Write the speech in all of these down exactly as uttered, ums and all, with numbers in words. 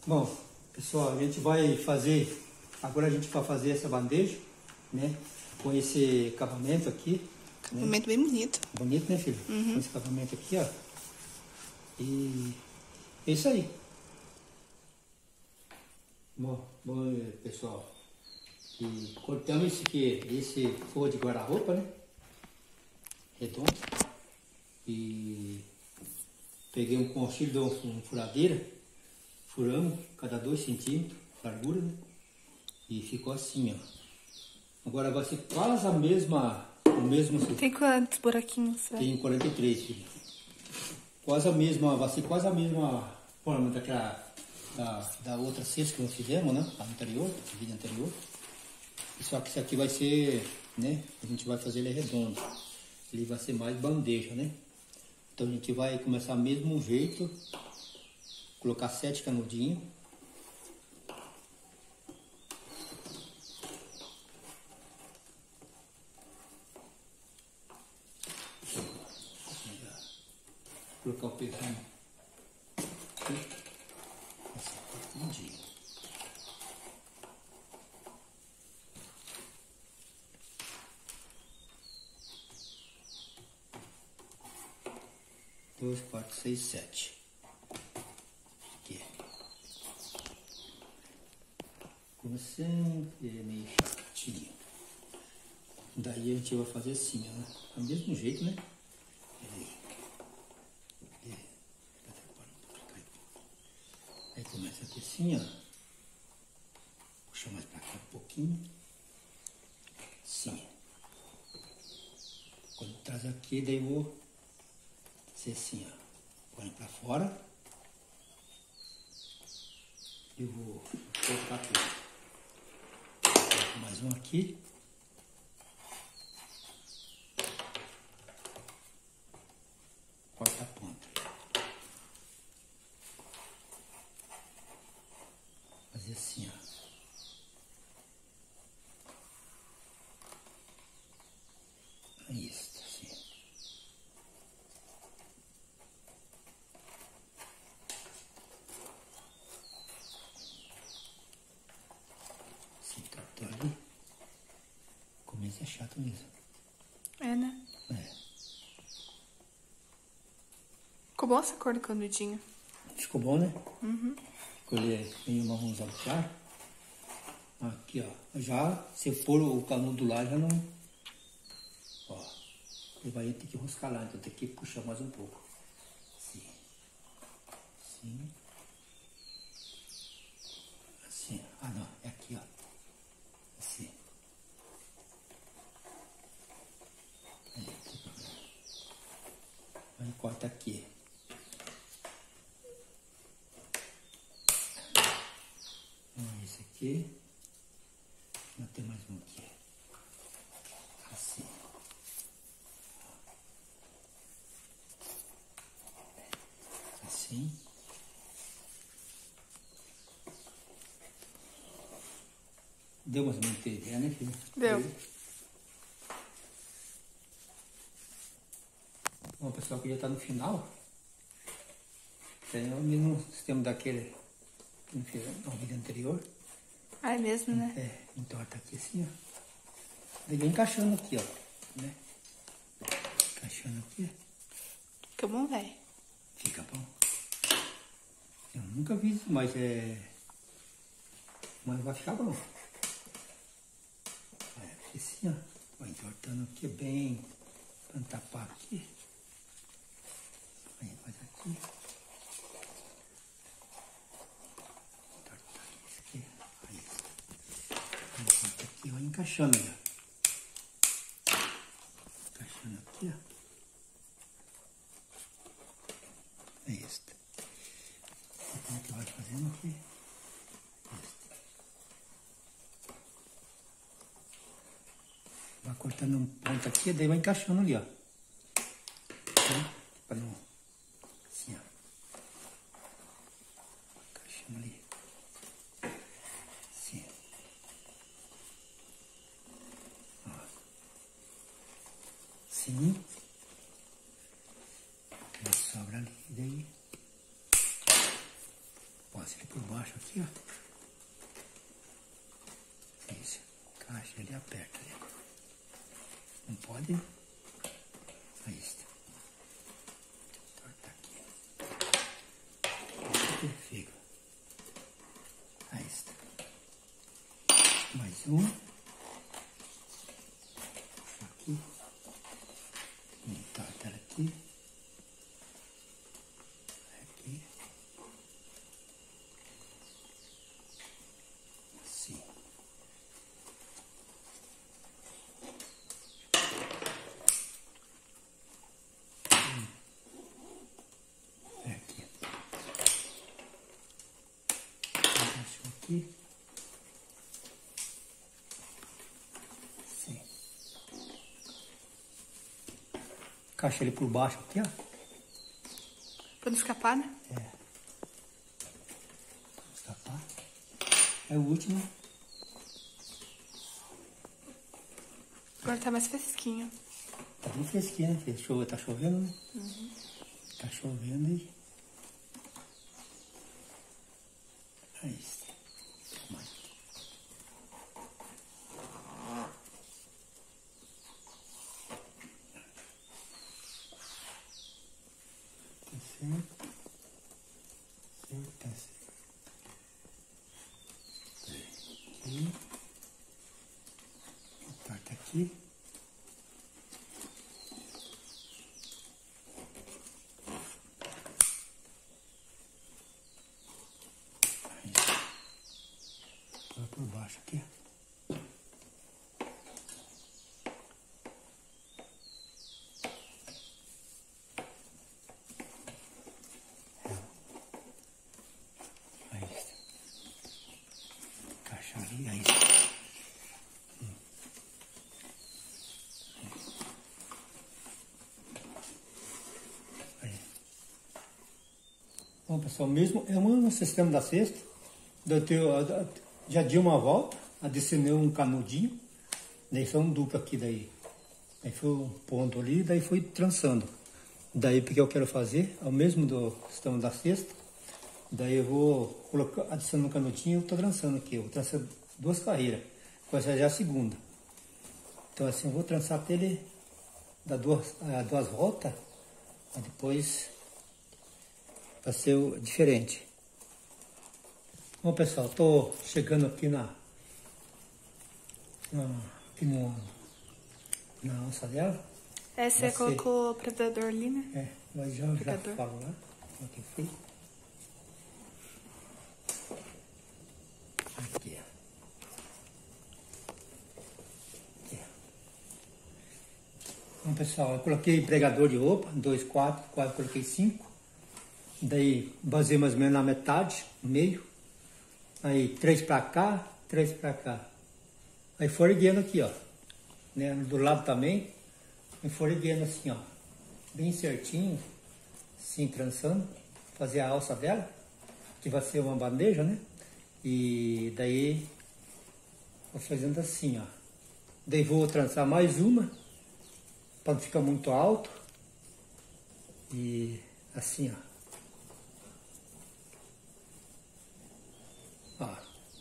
Bom, pessoal, a gente vai fazer, agora a gente vai fazer essa bandeja, né? Com esse acabamento aqui. Acabamento, né? Bem bonito. Bonito, né, filho? Uhum. Com esse acabamento aqui, ó. E é isso aí. Bom, bom pessoal, e cortamos esse aqui, esse forro de guarda-roupa, né? Redondo. E peguei um concílio de uma furadeira, furamos cada dois centímetros, largura, né? E ficou assim, ó. Agora vai ser quase a mesma, o mesmo... Tem quantos buraquinhos? Tem quarenta e três, filho. Quase a mesma, vai ser quase a mesma forma daquela, da, da outra cesta que nós fizemos, né? A anterior, a vídeo anterior. Só que esse aqui vai ser, né? A gente vai fazer ele redondo. Ele vai ser mais bandeja, né? Então a gente vai começar do mesmo jeito. Colocar sete canudinhos. Colocar o pezinho aqui. Assim, entendi. Dois, quatro, seis, sete. Aqui. Como sempre, é meio chatinho. Daí a gente vai fazer assim, ó. Do mesmo jeito, né? Aí começa aqui assim, ó. Puxa mais pra cá um pouquinho. Assim. Quando traz aqui, daí eu vou ser assim, ó. Põe pra fora. E vou colocar tudo. Coloco mais um aqui. Corta a ponta. Fazer assim, ó. Isso, assim. Assim, cortou ali. Começo é chato mesmo. É, né? É. Ficou boa essa cor do canudinho. Ficou bom, né? Uhum. Escolher meio marronzão claro. Aqui, ó. Já, se for o canudo lá, já não... Ó. Ele vai ter que enroscar lá, então tem que puxar mais um pouco. Assim. Assim. Assim. Ah, não. É aqui, ó. Assim. Aí, aí corta aqui. Então, esse aqui. Não tem mais um aqui. Assim. Assim. Deu mais uma ideia, né, filho? Deu. Bom, pessoal, que já está no final. Tem o mesmo sistema daquele que não fez no vídeo anterior. Ah, é mesmo, né? É, então tá aqui assim, ó. Daí vem encaixando aqui, ó. Né? Encaixando aqui. Fica bom, velho. Fica bom. Eu nunca vi isso, mas é... Mas vai ficar bom. É, assim, ó. Vai entortando aqui bem. Pra não tapar aqui. Aí faz aqui. Entortar isso aqui. Aí. Aí corta aqui, vai encaixando aí, ó. Encaixando aqui, ó. É isso. Então, que vai fazendo aqui. Vai cortando um ponto aqui, daí vai encaixando ali, ó. Para não... Assim, ó. Encaixando ali. Assim. Ó. Assim. Aí sobra ali, daí... Pode Passa ele por baixo aqui, ó. Isso. Encaixa ele e aperta ali. Não pode. Aí está. Torta aqui. Isso fica. Aí está. Mais um. Aqui. Entorta ela aqui. Aqui. Assim. Aqui. Abaixo aqui. Sim. Encaixa ele por baixo aqui, ó. Pra não escapar, né? É. Pra não escapar. É o último. Agora tá mais fresquinho. Tá bem fresquinho, né? Porque chove, tá chovendo, né? Uhum. Tá chovendo e... Aí está. Mais. Tá certo. Certo, tá certo. Aqui. Torta aqui. Vai por baixo aqui. Aí está. Encaixa ali, aí está. Hum. Aí. Bom, pessoal, mesmo é um sistema da cesta. Eu tenho, já dei uma volta, adicionei um canudinho, daí foi um duplo aqui daí. Aí foi um ponto ali, daí foi trançando. Daí porque eu quero fazer, é o mesmo do sistema da cesta. Daí eu vou colocar, adicionando um canudinho, eu tô trançando aqui. Eu vou trançar duas carreiras, com essa já é a segunda. Então assim, eu vou trançar até ele dar duas, duas voltas, aí depois vai ser o, diferente. Bom, pessoal, tô chegando aqui na, na aqui no, na alça dela. É, você Vai colocou o predador ali, né? É, mas já, já Pegador. falo lá, como é que foi. Aqui, ó. Aqui, ó. Bom, pessoal, eu coloquei pregador de roupa, dois, quatro, quase coloquei cinco. Daí, basei mais ou menos na metade, no meio. Aí, três pra cá, três pra cá. Aí, forigueando aqui, ó. Né? Do lado também. Aí, forigueando assim, ó. Bem certinho. Assim, trançando. Fazer a alça dela. Que vai ser uma bandeja, né? E daí, vou fazendo assim, ó. Daí, vou trançar mais uma. Pra não ficar muito alto. E assim, ó. Ó.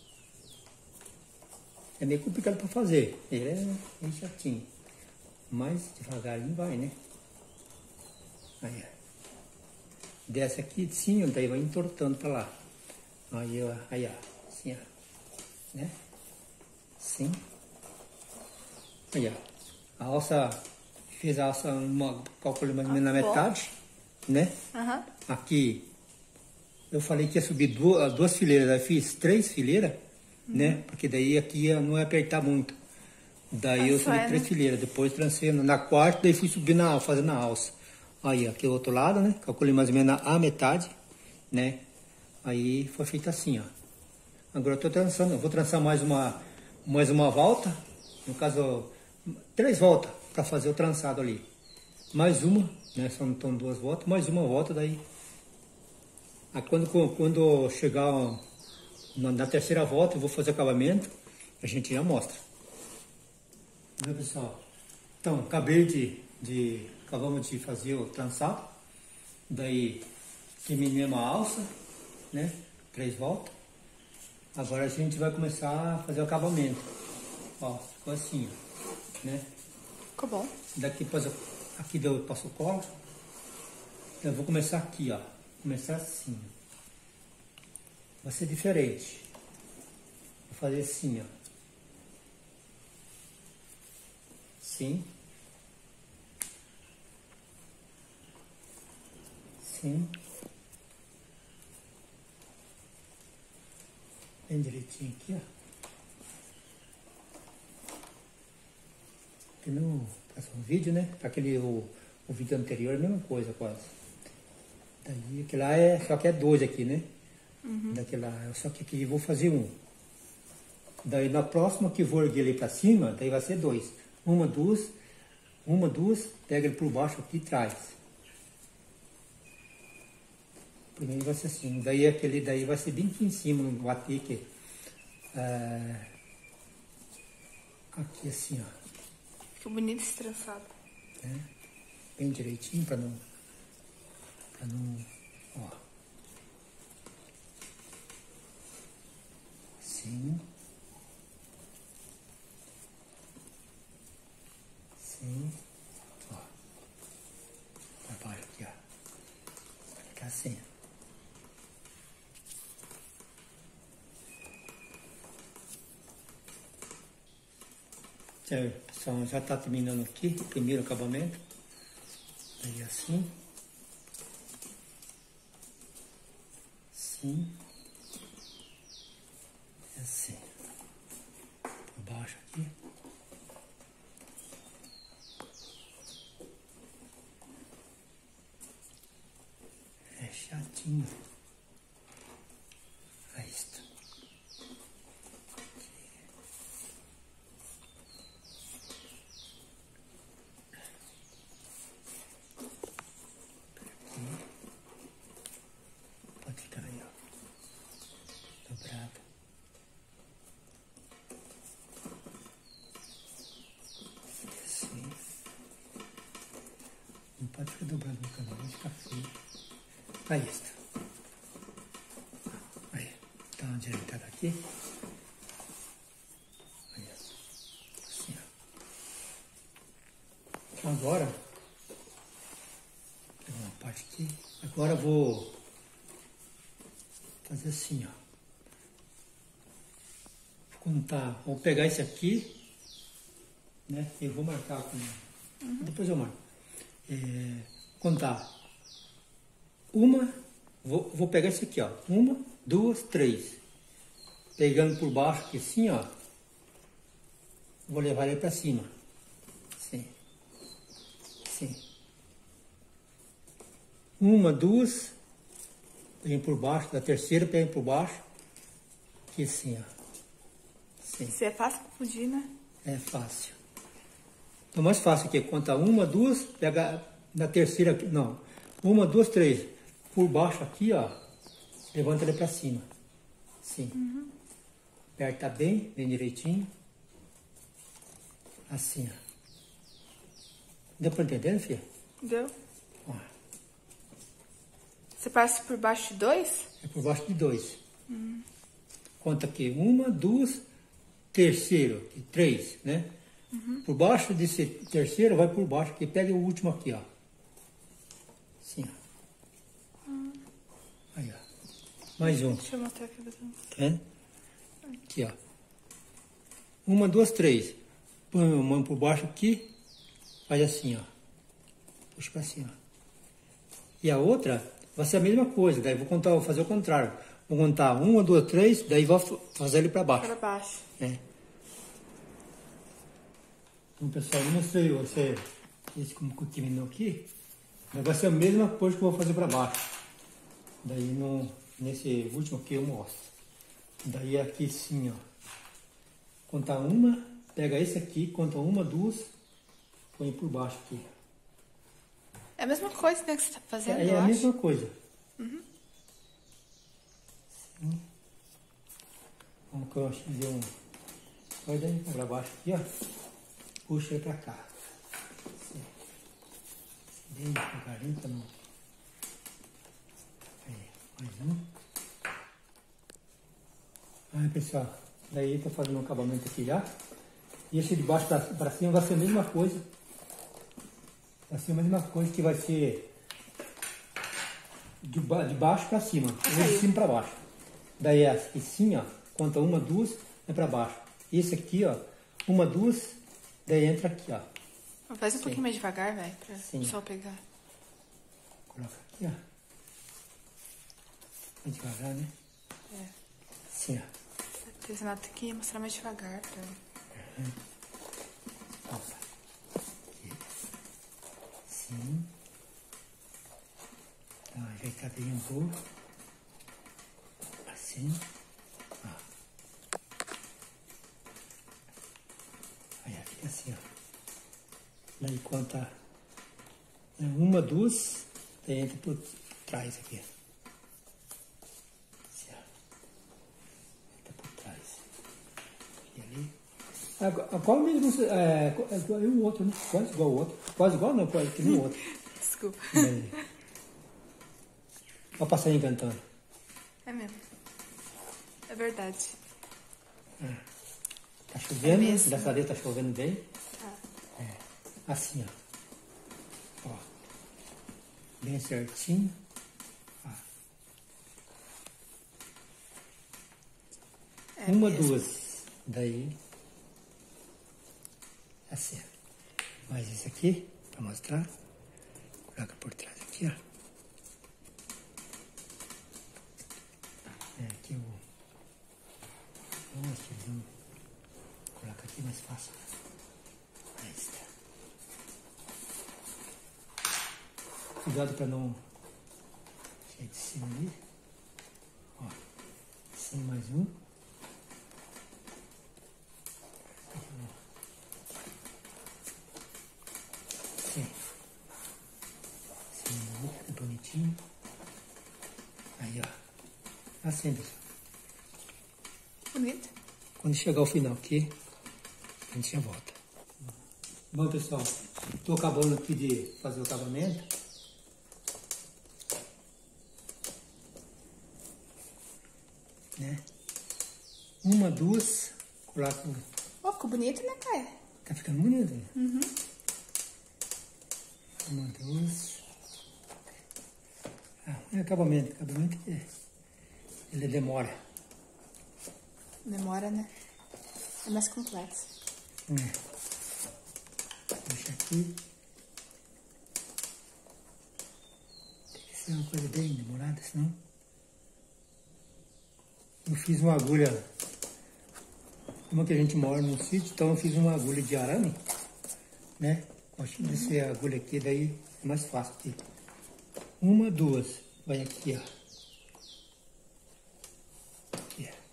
É meio complicado para fazer, ele é bem chatinho, mas devagarinho vai, né? Aí, ó. Desce aqui de cima, daí vai entortando para lá. Aí, ó, aí, ó, assim, ó, né? Assim. Aí, ó, a alça, fiz a alça, uma, calculei mais ou menos na metade, né? Aham. Aqui, eu falei que ia subir duas, duas fileiras, daí fiz três fileiras, uhum. Né? Porque daí aqui ia, não ia apertar muito. Daí eu subi é, três né? fileiras, depois trancei na quarta, daí fui subir na fazendo a alça. Aí aqui o outro lado, né? Calculei mais ou menos a metade, né? Aí foi feito assim, ó. Agora eu tô trançando, eu vou trançar mais uma, mais uma volta, no caso, três voltas para fazer o trançado ali. Mais uma, né? Só não estão duas voltas, mais uma volta daí. Aí quando, quando chegar na, na terceira volta, eu vou fazer o acabamento, a gente já mostra. Né, pessoal? Então, acabei de, de, acabamos de fazer o trançado, daí terminei uma alça, né? três voltas. Agora a gente vai começar a fazer o acabamento. Ó, ficou assim, ó, né? Ficou bom. Daqui passo, aqui eu passo o cola. Eu vou começar aqui, ó. Começar assim. Vai ser diferente. Vou fazer assim, ó. Sim. Sim. Bem direitinho aqui, ó. Aqui no próximo vídeo, né? Aquele, o, o vídeo anterior é a mesma coisa, quase. Daí, aquele lá é, só que é dois aqui, né? Uhum. Daquele lá, só que aqui eu vou fazer um. Daí na próxima que eu vou erguer ele pra cima, daí vai ser dois. Uma, duas, uma, duas, pega ele por baixo aqui e traz. Primeiro vai ser assim. Daí aquele daí vai ser bem aqui em cima, no atique. É, aqui assim, ó. Ficou bonito esse trançado. É, bem direitinho pra não. Pra não. Ó. Sim. Sim. Ó. Pra baixo aqui, ó. Vai ficar assim. Pessoal, já está terminando aqui o primeiro acabamento. Aí assim. Assim. E assim. Por baixo aqui. É chatinho. Aí está. Pode ficar aí, ó. Dobrado. Assim. Não pode ficar dobrado no canal, vai ficar feio. Aí está. Aí. Dá uma direitada aqui. Aí, assim, ó. Agora, vou pegar uma parte aqui. Agora eu vou fazer assim, ó. Vou contar, vou pegar esse aqui, né? Eu vou marcar com. Uhum. Depois eu marco. É, contar. Uma, vou, vou pegar esse aqui, ó. Uma, duas, três. Pegando por baixo aqui assim, ó. Vou levar ele pra cima. Assim. Assim. Uma, duas. Vem por baixo. Da terceira, pega por baixo. Aqui assim, ó. Assim. Isso é fácil confundir, né? É fácil. Então, mais fácil aqui. Conta uma, duas. Pega na terceira aqui. Não. Uma, duas, três. Por baixo aqui, ó. Levanta ele pra cima. Assim. Uhum. Aperta bem, bem direitinho. Assim, ó. Deu pra entender, filha? Deu. Ó. Você passa por baixo de dois? É por baixo de dois. Hum. Conta aqui. Uma, duas, terceiro. E três, né? Uhum. Por baixo desse terceiro, vai por baixo aqui. Pega o último aqui, ó. Assim, ó. Hum. Aí, ó. Mais um. Deixa eu mostrar aqui. É? Aqui, ó. Uma, duas, três. Põe a mão por baixo aqui. Faz assim, ó. Puxa pra cima. E a outra vai ser a mesma coisa. Daí vou contar, vou fazer o contrário. Vou contar uma, duas, três. Daí vou fazer ele pra baixo. Pra baixo. É. Então, pessoal, eu mostrei você esse como que terminou aqui. Vai ser a mesma coisa que eu vou fazer pra baixo. Daí no, nesse último aqui eu mostro. Daí aqui sim, ó. Contar uma, pega esse aqui, conta uma, duas, põe por baixo aqui. É a mesma coisa, né, que você tá fazendo, É, é eu a acho. mesma coisa. Uhum. Sim. Vamos que eu acho que deu um. Vai daí pra baixo aqui, ó. Puxa ele pra cá. Assim. Bem devagarinho pra não. Aí, mais um. Aí, pessoal, daí tá fazendo um acabamento aqui já. E esse de baixo para cima vai ser a mesma coisa. Vai ser a mesma coisa, que vai ser de, ba de baixo para cima, ou de cima para baixo. Daí assim, ó, conta uma, duas, é para baixo. Esse aqui, ó, uma, duas, daí entra aqui, ó. Faz um Sim. pouquinho mais devagar, velho, pra Sim. só pegar. Coloca aqui, ó. Bem devagar, né? É. Assim, ó. Porque senão tem que mostrar mais devagar. Pra... Uhum. Opa. Aqui. Sim. Então, ajeitar bem um pouco. Assim. Ó. Aí fica assim, ó. Daí conta uma, duas, daí entra por trás aqui. Assim, ó. Entra por trás. E ali. Agora, qual mesmo? É, é igual o outro, né? Quase igual o outro. Quase igual, não, quase que nem o outro. Desculpa. Daí. Olha o passarinho cantando. É mesmo. É verdade. É. Tá chovendo, É dessa vez tá chovendo bem. Tá. É. Assim, ó. Ó. Bem certinho. Ó. É Uma, mesmo. duas. Daí. Assim. Mais esse aqui, pra mostrar. Coloca por trás aqui, ó. É, aqui o... Nossa, vamos... Coloca aqui mais fácil. Aí está. Cuidado para não sair de cima ali. Ó, assim mais um. Sim. Assim, fica bonitinho. Aí, ó. Assim, pessoal. Bonito. Quando chegar ao final aqui, a gente já volta. Bom, pessoal, estou acabando aqui de fazer o acabamento. Né? Uma, duas, coloco... Oh, ficou bonito, né, pai? Tá ficando bonito, né? Uhum. Uma, duas... Ah, é acabamento. Acabamento é... ele demora. Demora, né? É mais complexo. É. Deixa aqui. Tem que ser uma coisa bem demorada, senão... Eu fiz uma agulha... Como que a gente mora num sítio, então eu fiz uma agulha de arame, né? Acho que ser a agulha aqui, daí é mais fácil aqui. Uma, duas. Vai aqui, ó. Aqui, ó.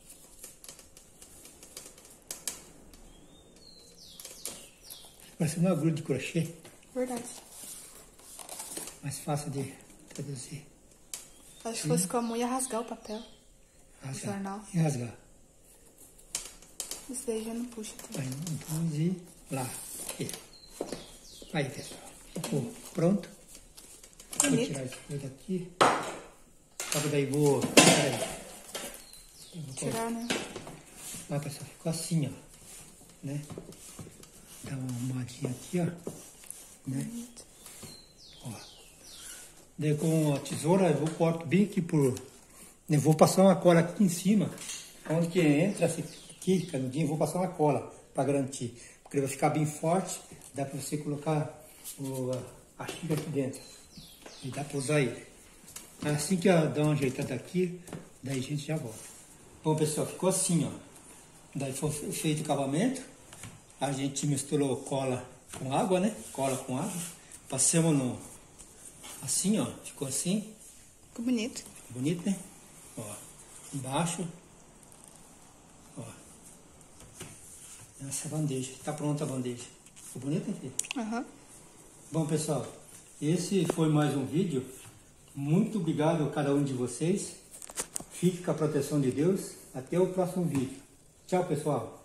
Parece uma agulha de crochê. Verdade. Mais fácil de traduzir. Acho que se fosse com a mão ia rasgar o papel. Rasgar. Jornal. E rasgar. Isso daí já não puxa também. Aí, vamos ir lá. Aqui. Aí, pessoal. Ficou pronto. Vou Bonito. tirar isso daqui. Só que daí vou... Peraí. Eu vou Tirar, né? Ah, pessoal, ficou assim, ó. Né? Dá uma arrumadinha aqui, ó. Né? Bonito. Ó. Daí com a tesoura eu vou corto bem aqui por... Eu vou passar uma cola aqui em cima. Onde que entra esse aqui, canudinho, eu vou passar uma cola para garantir. Porque ele vai ficar bem forte. Dá para você colocar o, a xícara aqui dentro. E dá para usar ele. Assim que eu dar uma ajeitada aqui, daí a gente já volta. Bom, pessoal, ficou assim, ó. Daí foi feito o acabamento. A gente misturou cola com água, né? Cola com água. Passamos no... Assim, ó. Ficou assim. Ficou bonito. Bonito, né? Ó. Embaixo. Ó. Essa bandeja. Tá pronta a bandeja. Ficou bonito, hein, filho? Aham. Uhum. Bom, pessoal. Esse foi mais um vídeo. Muito obrigado a cada um de vocês. Fique com a proteção de Deus. Até o próximo vídeo. Tchau, pessoal.